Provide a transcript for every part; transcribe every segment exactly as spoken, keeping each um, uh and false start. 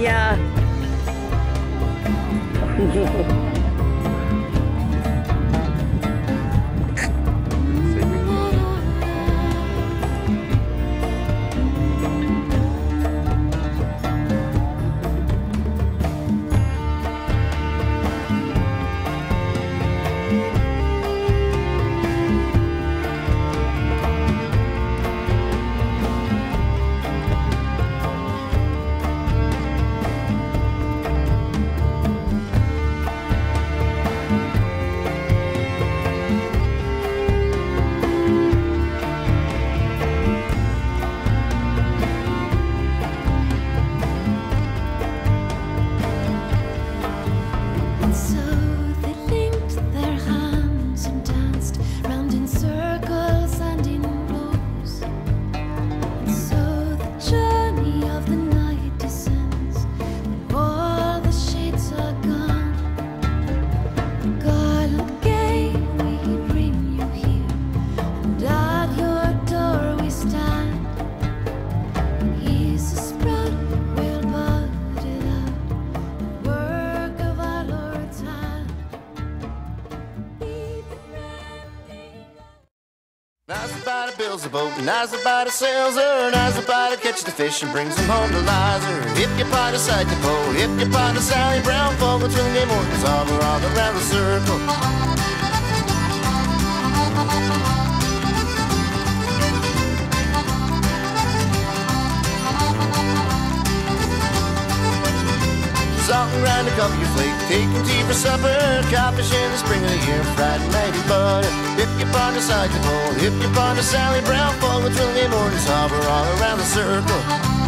Yeah. Nice about it builds a boat, nice about it sails her, nice about it catches the fish and brings them home to Liza. If you find a sight to pull, if you find a Sally Brown, folk will swing them organs all around around the circle. Salt and grind a couple your plate, taking tea for supper, codfish in the spring of the year, fried and mighty butter. If you find a sight to pull, if you find a Sally Brown, folk will swing them organs all around the circle.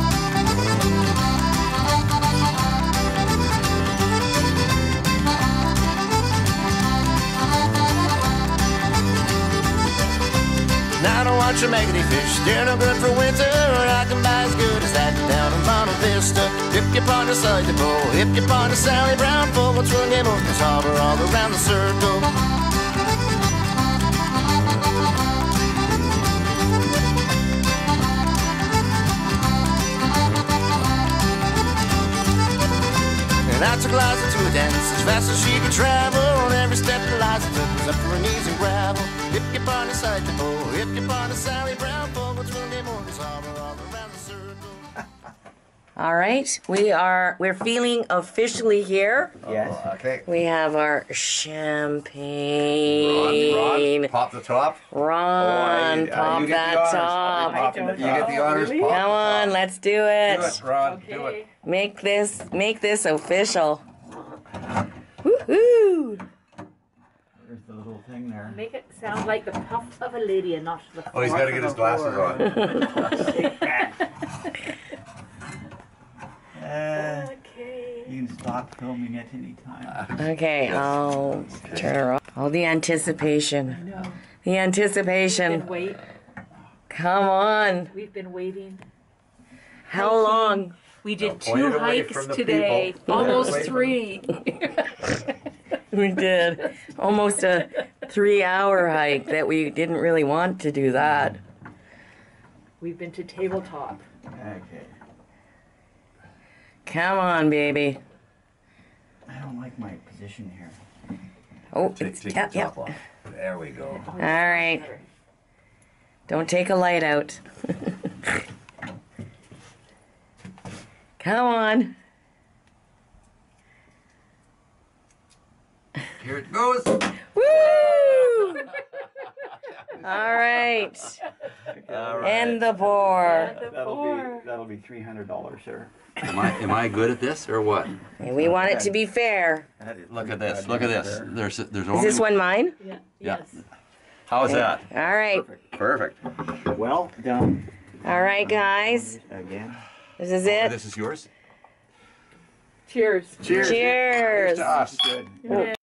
Now I don't watch a maggoty fish, they're no good for winter, or I can buy as good as that down in Monte Vista. If you find a sight to pull, if you find a Sally Brown, folk will swing them organs all around the circle. And I took Liza to a dance as fast as she could travel. On every step that Liza took was up to her knees in gravel. If you find a sight to pull, if you find a Sally Brown, folk will swing them organs all around the circle. All right, we are we're feeling officially here. Yes. Oh, okay. We have our champagne. Ron, Ron, pop the top. Ron, Oh, I- pop you get that the honors. top. Pop the- You get the honors. Really? Pop the Come on, top. let's do it. Do it, Ron. Do it. Make this make this official. Woohoo! There's the little thing there. Make it sound like the puff of a lady and not the Oh, he's got to get his glasses on. Uh, Okay. you can stop filming at any time. Okay, I'll turn her off. All the anticipation. No. The Been anticipation. wait. Come on. We've been waiting. How long? We did Now, point two it away hikes from the today. people. Point it Almost away from- three. We did. Almost a three hour hike that we didn't really want to do that. We've been to tabletop. Okay. Come on, baby. I don't like my position here. Oh, Take, it's, take yep, the top yep. off. There we go. All right. Don't take a light out. Come on. Here it goes. Woo! All right. All right. And the pour. That'll be that'll be three hundred dollars, sir. Am I am I good at this or what? And we want it to be fair. Look at this. Look at this. There's there's Is only. this one mine? Yeah. Yeah. Yes. How's that? All right. Perfect. Well done. All right, guys. Again. This is Oh, it. this is yours. Cheers. Cheers. Cheers. to us. Good. Yeah.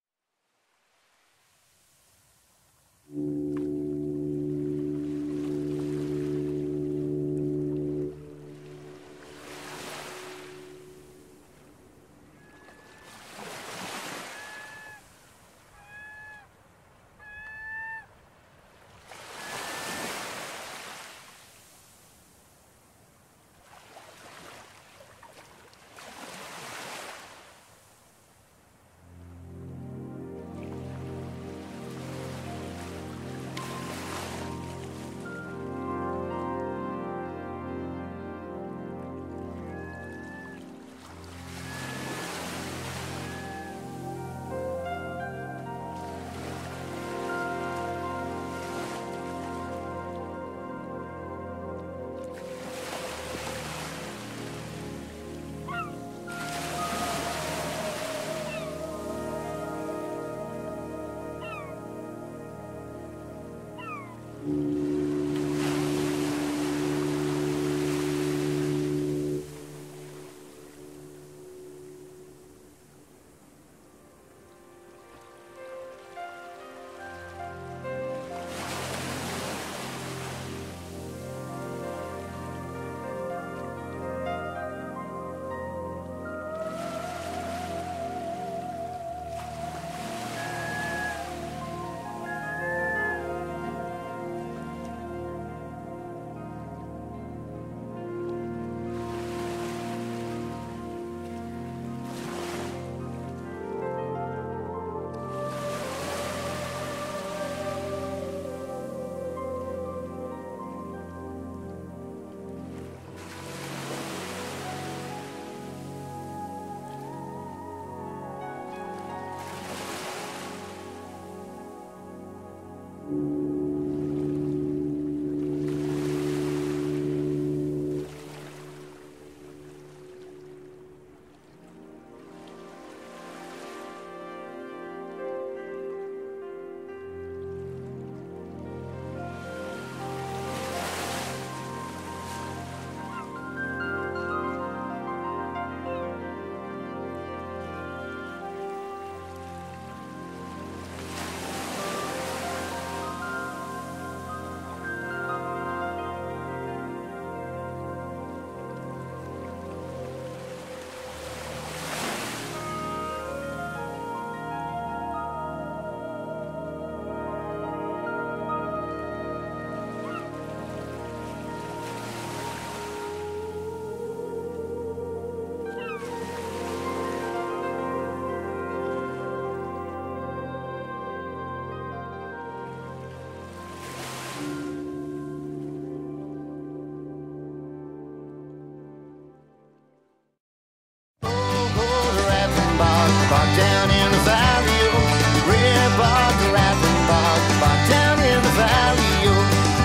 bog down in the valley, oh. Red bog, the laughing bog, bog down in the valley, oh.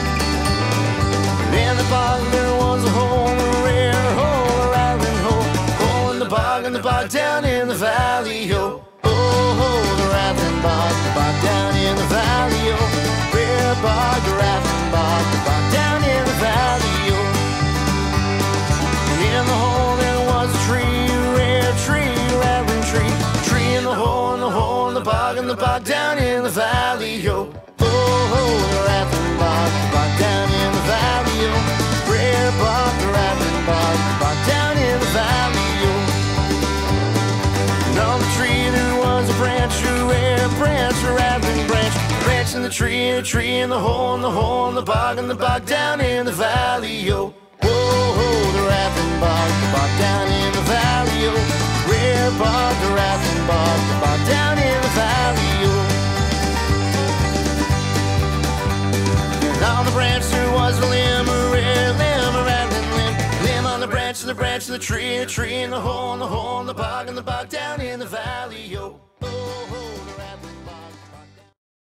In the bog there was a hole, a rare hole, a rattling hole, hole in the bog, and the bog down in the valley, oh. Oh, oh, the rattling bog, the bog down in the valley, oh. Rare bog, the rattling bog, the bog down in the valley, oh. In the hole there was a tree, a rare tree, a rattling tree, tree in the hole, in the hole, in the bog, and the bog down in the valley, yo. Oh, oh, the rattling bog, the bog down in the valley, yo. Rare bog, the rattling bog, the bog down in the valley, yo. And on the tree there was a branch, a rare branch, a rattling branch, branch in the tree, a tree in the hole, in the hole, in the bog, and the bog down in the valley, yo. Whoa, oh, the rattling bog, the bog down in the valley, oh. Rare bog, the rattling bog, the bog down in the valley, oh. And on the branch there was a limb, a rare limb, a rattling limb, limb on the branch, and the branch of the tree, a tree in the hole, in the hole, in the bog, and the bog down in the valley, oh. Oh, oh, the rattling bog, the bog down.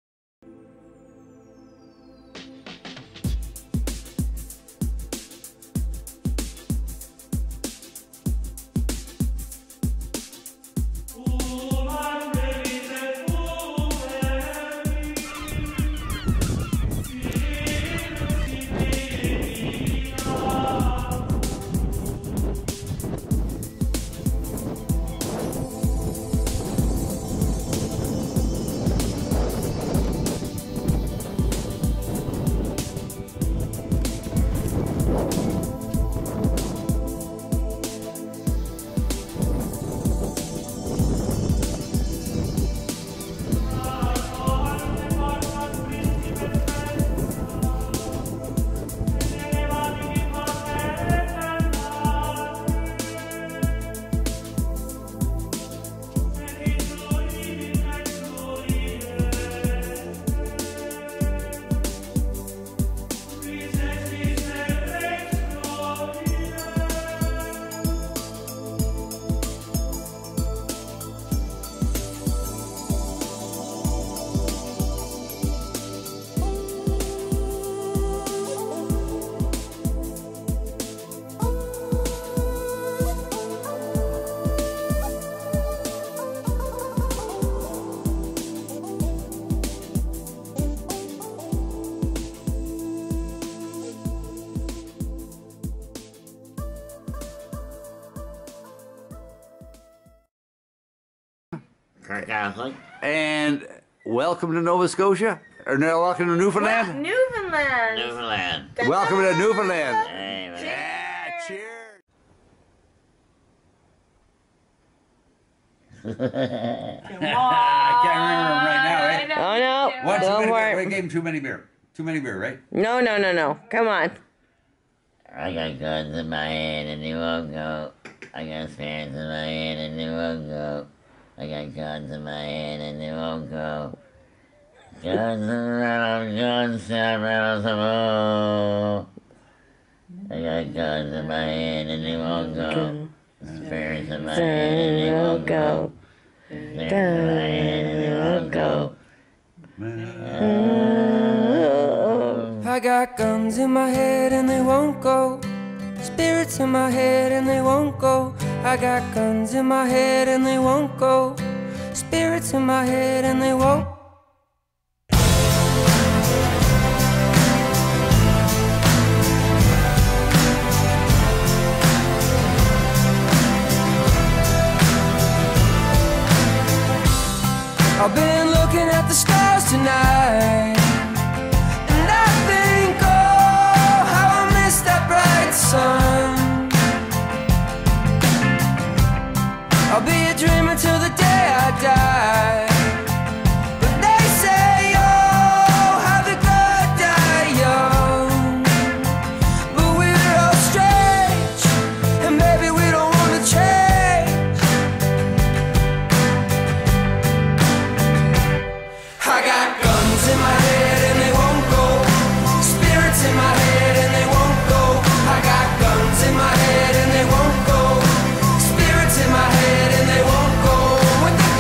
Catholic. And welcome to Nova Scotia, or no, welcome to Newfoundland. Newfoundland. Newfoundland. Welcome to Newfoundland. Hey, man. Yeah, cheers. Come I can't remember him right now, eh? Oh no, One too don't many beer. worry. We gave him too many beer. Too many beer, right? No, no, no, no. Come on. I got guns in my hand and they won't go. I got fans in my hand and they won't go. I got guns in my hand and they won't go. Guns around, guns around, oh. I got guns in my hand and they won't go. Spears in my hand and they won't go. Spears in my hand and they won't go. I got guns in my head and they won't go. Spirits in my head and they won't go. I got guns in my head and they won't go. Spirits in my head and they won't. I've been looking at the stars tonight, and I think, oh, how I miss that bright sun. I'll be a dreamer till the day I die. But they say, oh, how the good die young. But we're all strange, and maybe we don't want to change. I got guns in my head and they won't go. Spirits in my head and they won't go. I got guns in my head and they won't go. Spirits in my head and they won't go. With the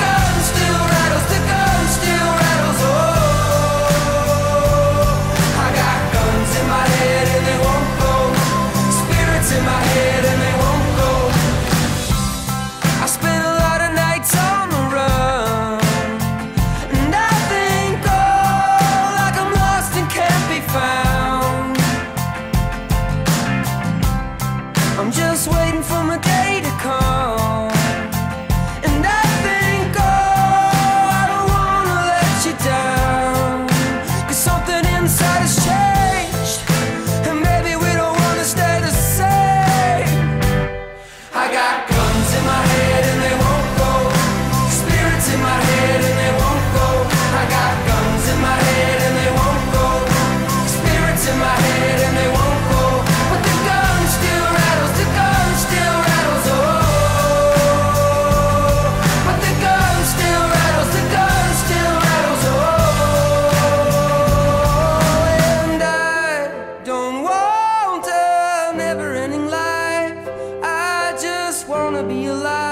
alive.